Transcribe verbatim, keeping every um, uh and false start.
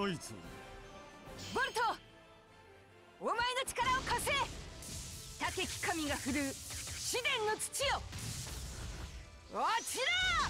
ないぞ。 ボルト、お前の力を貸せ。高き神が振るう試練の土よ、落ちろ。